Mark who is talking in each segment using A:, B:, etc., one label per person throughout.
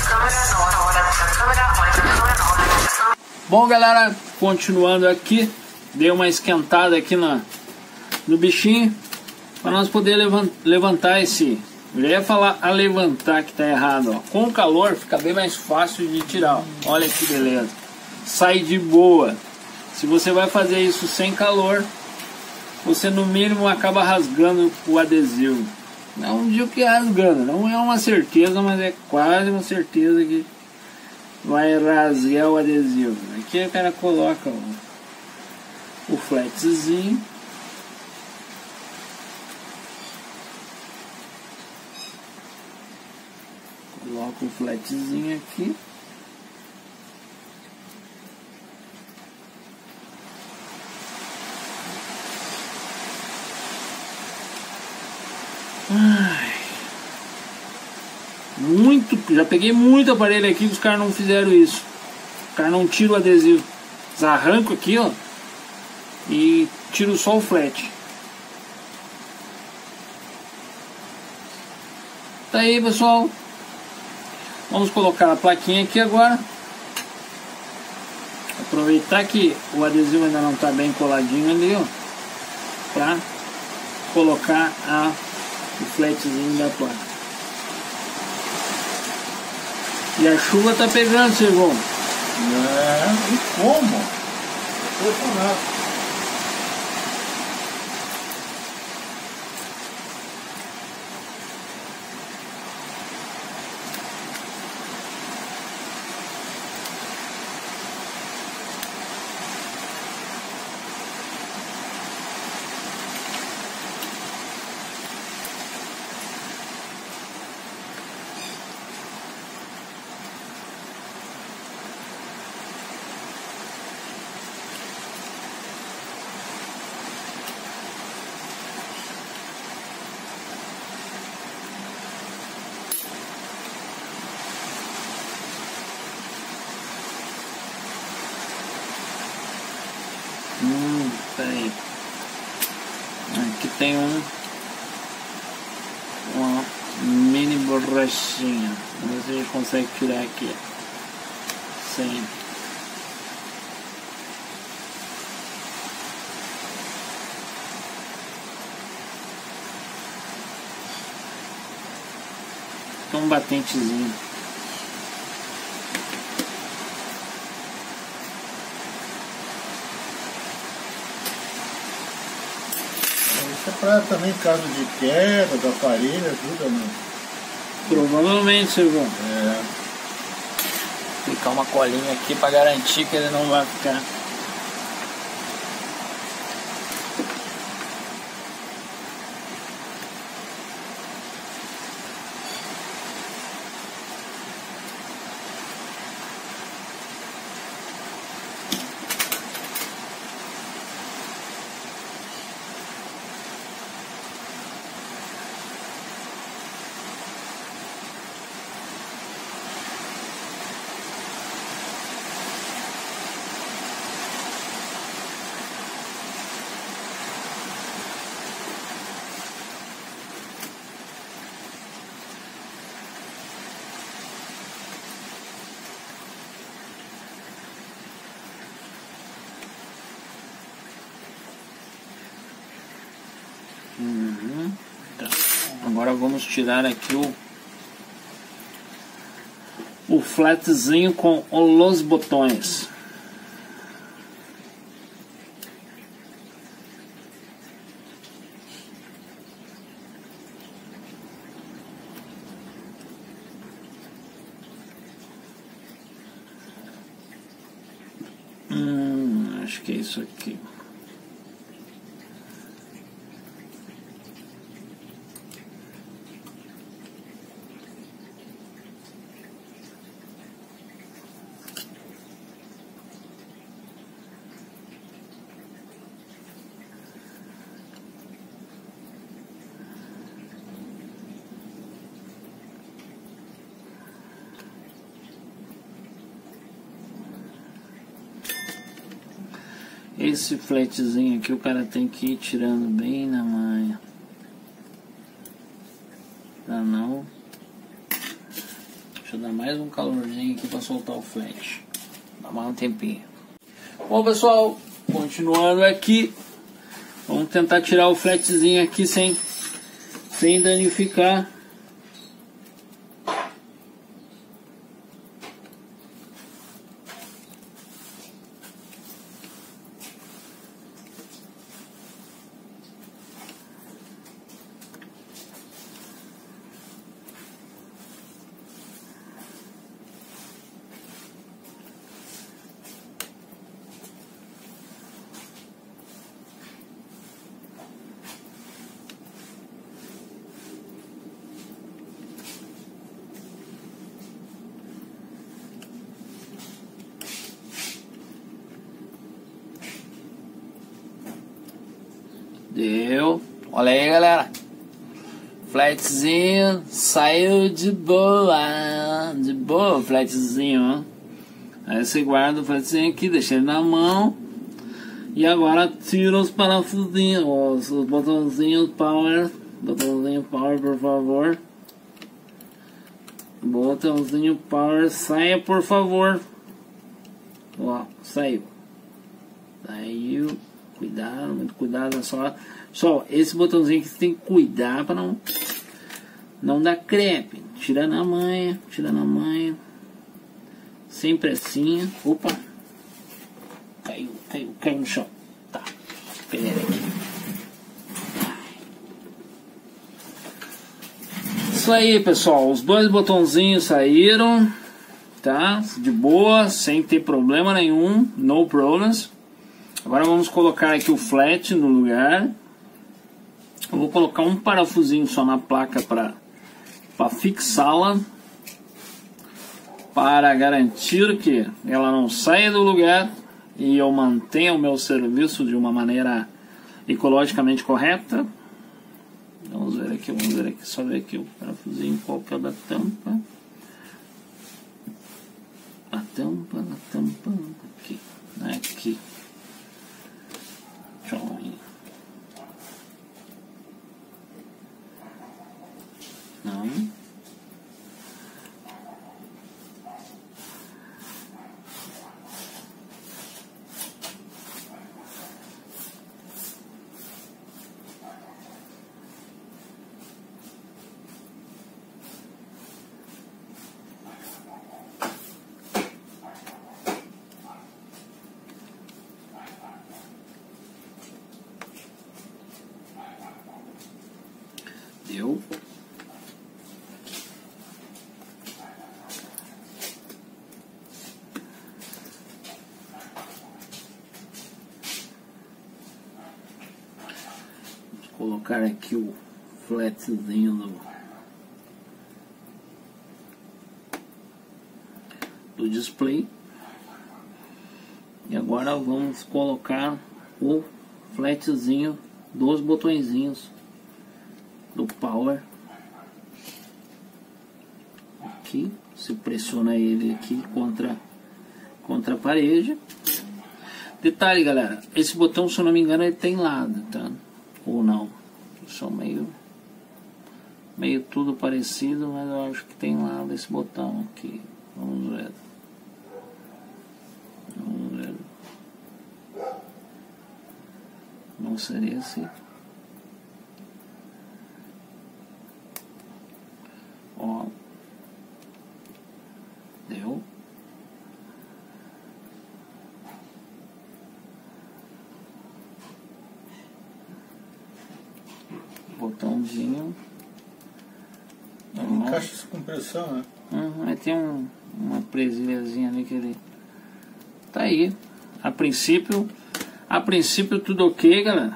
A: Bom, galera, continuando aqui, dei uma esquentada aqui no bichinho para nós poder levantar esse. Eu já ia falar a levantar, que tá errado, ó. Com o calor fica bem mais fácil de tirar, ó. Olha que beleza, sai de boa. Se você vai fazer isso sem calor, você no mínimo acaba rasgando o adesivo. Não digo que rasgando, não é uma certeza, mas é quase uma certeza que vai rasgar o adesivo. Aqui o cara coloca o flatzinho. Coloca o flatzinho aqui. Ai, já peguei muito aparelho aqui que os caras não fizeram isso. Os caras não tiram o adesivo. Eles arrancam aqui, ó, e tiram só o flat. Tá aí, pessoal. Vamos colocar a plaquinha aqui agora. Aproveitar que o adesivo ainda não está bem coladinho ali, ó, para colocar o flatzinho da placa. E a chuva tá pegando, Silvão.
B: É, e como? Impressionante.
A: Peraí. Aqui tem uma mini borrachinha. Vamos ver se a gente consegue tirar aqui. Sim. Tem um batentezinho.
B: Isso é para também caso de queda do aparelho, ajuda, né?
A: Provavelmente, Silvão.
B: É.
A: Ficar uma colinha aqui para garantir que ele não vai ficar. Tá. Agora vamos tirar aqui o flatzinho com os botões. Acho que é isso aqui. Esse flatzinho aqui o cara tem que ir tirando bem na manha, pra não Deixa eu dar mais um calorzinho aqui para soltar o flat. Dá mais um tempinho. Bom, pessoal, continuando aqui, vamos tentar tirar o flatzinho aqui sem danificar. Deu. Olha aí, galera. Flatzinho saiu de boa. De boa o flatzinho, ó. Aí você guarda o flatzinho aqui, deixa ele na mão. E agora tira os parafusinhos, os botãozinhos power. Botãozinho power, por favor. Botãozinho power, saia, por favor. Ó, saiu. Saiu. Cuidado, muito cuidado, só esse botãozinho que você tem que cuidar para não dar crepe. Tira na manha, sem pressinha. Opa, caiu no chão. Tá, peguei aqui. Isso aí, pessoal, os dois botãozinhos saíram, tá? De boa, sem ter problema nenhum, no problems. Agora vamos colocar aqui o flat no lugar. Eu vou colocar um parafusinho só na placa para fixá-la, para garantir que ela não saia do lugar e eu mantenha o meu serviço de uma maneira ecologicamente correta. Vamos ver aqui, só ver aqui o parafusinho, qual que é o da tampa. A tampa, aqui. Não. Deu. Vou colocar aqui o flatzinho do display. E agora vamos colocar o flatzinho dos botõezinhos do power aqui. Se pressiona ele aqui contra a parede. Detalhe, galera, esse botão, se eu não me engano, ele tem lado, tá? Ou não, são meio tudo parecido, mas eu acho que tem lado esse botão aqui. Vamos ver. Não seria assim. Ó, deu. Botãozinho.
B: Caixa de compressão, né?
A: Aí tem uma presilhazinha ali que ele tá aí. A princípio tudo ok, galera.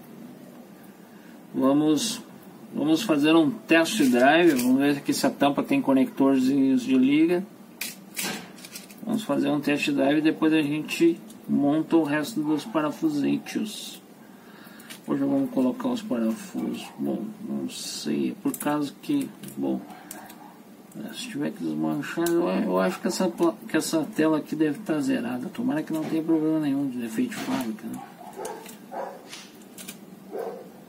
A: Vamos fazer um test drive. Vamos ver aqui se a tampa tem conectorzinhos de liga. Vamos fazer um test drive e depois a gente monta o resto dos parafusinhos. Hoje vamos colocar os parafusos. Bom, não sei, por causa que, bom, se tiver que desmanchar, eu acho que essa tela aqui deve estar zerada. Tomara que não tenha problema nenhum de defeito de fábrica, né?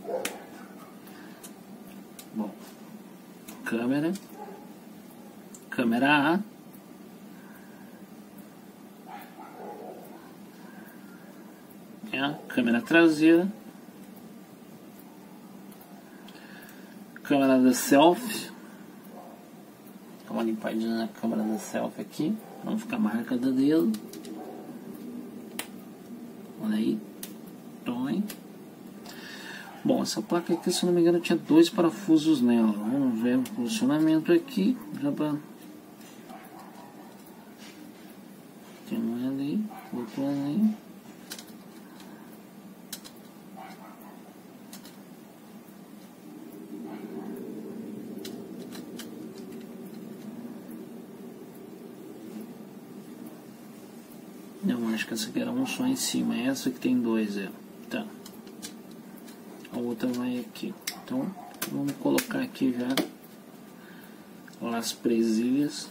A: Bom, câmera, câmera A. É a câmera traseira. Câmera da selfie. Dá uma limpadinha na câmera da selfie aqui, pra não ficar marca do dedo. Olha aí. Põe. Bom, essa placa aqui, se não me engano, tinha 2 parafusos nela. Vamos ver o posicionamento aqui. Já pra... Tem um ali, outro ali. Não, acho que essa aqui era um só em cima. Essa que tem 2, é. Tá. A outra vai aqui. Então, vamos colocar aqui já as presilhas.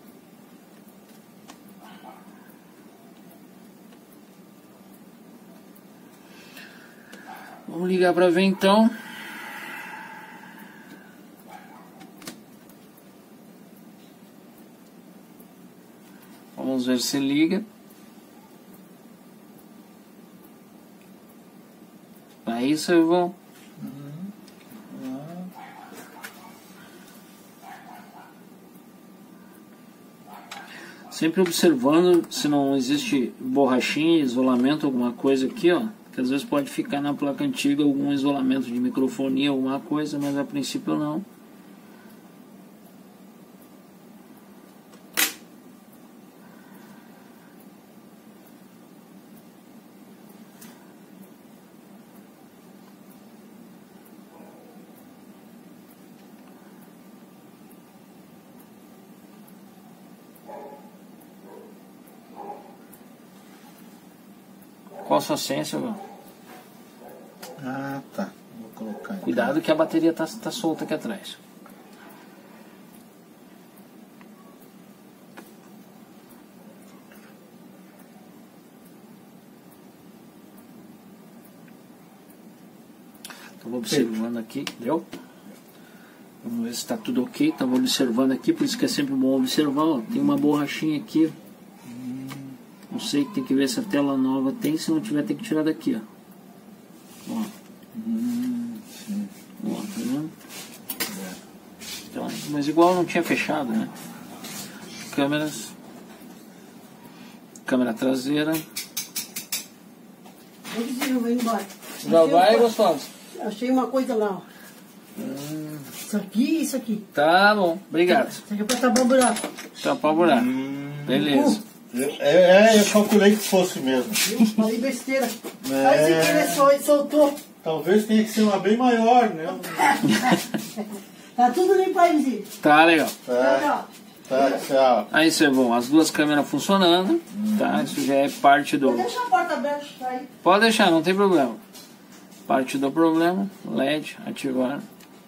A: Vamos ligar para ver então. Vamos ver se liga. Aí, seu Ivan. Sempre observando se não existe borrachinha, isolamento, alguma coisa aqui, ó. Que às vezes pode ficar na placa antiga algum isolamento de microfonia, alguma coisa, mas a princípio não. Qual a sua senha, Silvão?
B: Ah, tá. Vou colocar aqui.
A: Cuidado que a bateria tá solta aqui atrás. Estou observando aqui, deu? Vamos ver se está tudo ok. Estava observando aqui, por isso que é sempre bom observar. Ó. Tem uma borrachinha aqui. Não sei, tem que ver se a tela nova tem. Se não tiver, tem que tirar daqui, ó. Ó.
B: Sim.
A: Ó, tá vendo? Então, mas igual não tinha fechado, né? Câmeras. Câmera traseira.
C: Eu vou embora.
A: Já vai, gostoso?
C: Achei uma coisa lá, ó. Isso aqui e isso aqui.
A: Tá bom, obrigado.
C: Isso aqui é pra tapar o buraco.
A: Tapar o buraco. Beleza.
B: Eu calculei que fosse mesmo.
C: Eu falei besteira. Aí se querer soltou.
B: Talvez tenha que ser uma bem maior, né?
C: Tá tudo limpo aí, vizinho.
A: Tá legal.
B: Tá, tchau.
A: Aí isso é bom, as duas câmeras funcionando, tá? Isso já é parte do...
C: Deixa a porta aberta aí.
A: Pode deixar, não tem problema. Parte do problema, LED, ativar.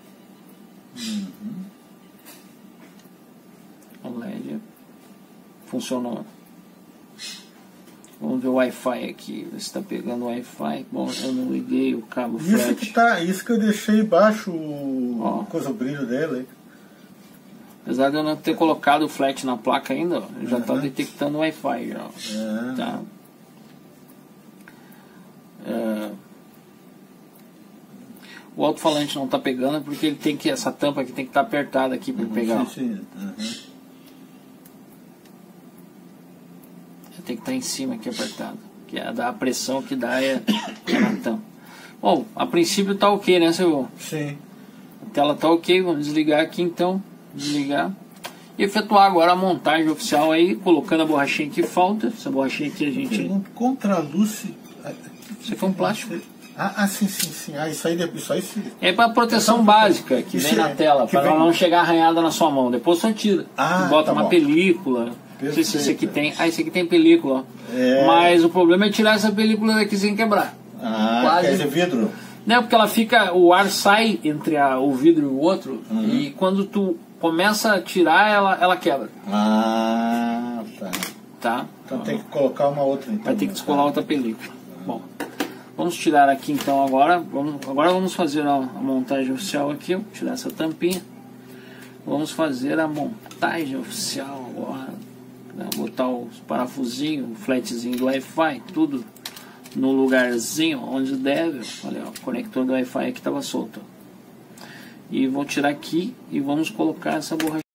A: O LED funcionou. Vamos ver o Wi-Fi aqui, ver se está pegando o Wi-Fi. Bom, eu não liguei o cabo flat.
B: Isso que eu deixei baixo
A: Ó.
B: o brilho dele.
A: Apesar de eu não ter colocado o flat na placa ainda, ó, já está detectando o Wi-Fi já. Ó. Tá. O alto-falante não está pegando porque ele tem que, essa tampa aqui tem que estar apertada aqui para pegar.
B: Sim.
A: Tem que estar em cima aqui apertado, que é a pressão que dá é na tampa. Bom, a princípio tá ok, né, seu?
B: Sim.
A: A tela tá ok, vamos desligar aqui então, desligar e efetuar agora a montagem oficial aí, colocando a borrachinha que falta. Essa borrachinha aqui a gente...
B: Contraluz.
A: Isso aqui é um plástico.
B: Sim. Isso aí sim.
A: É para proteção básica que vem na tela, para ela não chegar arranhada na sua mão. Depois você tira, bota uma película. Não sei se esse aqui tem. Esse aqui tem película, ó. Mas o problema é tirar essa película daqui sem quebrar.
B: Quer dizer, vidro?
A: Não, porque ela fica, o ar sai entre o vidro e o outro, e quando tu começa a tirar, ela quebra. Tá?
B: Então tem que colocar uma outra. Então,
A: vai ter que descolar outra película. Bom, vamos tirar aqui então agora. Agora vamos fazer a montagem oficial aqui. Vou tirar essa tampinha. Vamos fazer a montagem oficial agora, né? Botar os parafusinhos, o flatzinho do Wi-Fi, tudo no lugarzinho onde deve. Olha, ó, o conector do Wi-Fi aqui estava solto. E vou tirar aqui e vamos colocar essa borracha.